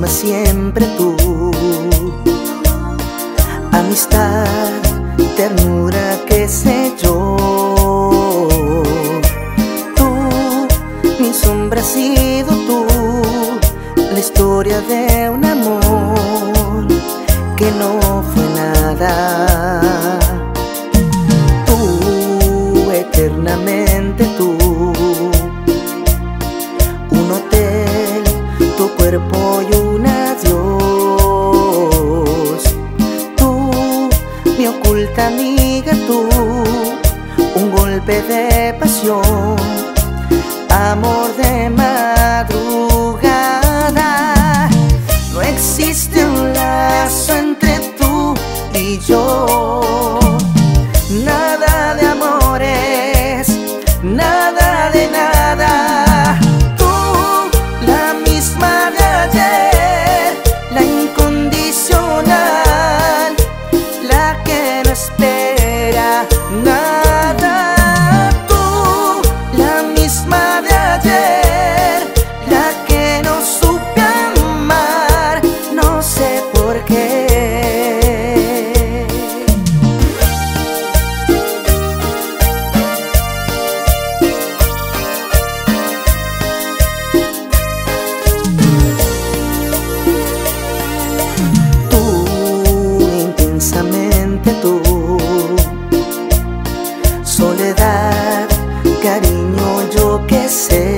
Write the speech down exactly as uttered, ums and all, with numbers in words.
siempre tú. Amistad, ternura, qué sé yo. Tú, mi sombra has sido tú, la historia de un amor que no fue nada. Tú, eternamente tú, un hotel, tu cuerpo y un adiós. Tú, mi oculta amiga, tú, un golpe de pasión, amor de madrugada. No existe un lazo entre tú y yo, nada de amores, nada de nada. Tú, la misma de ayer, la incondicional, la que no espera nada. Tú, la misma de ayer, la que no supe amar, no sé por qué. Tú, soledad, cariño, yo qué sé.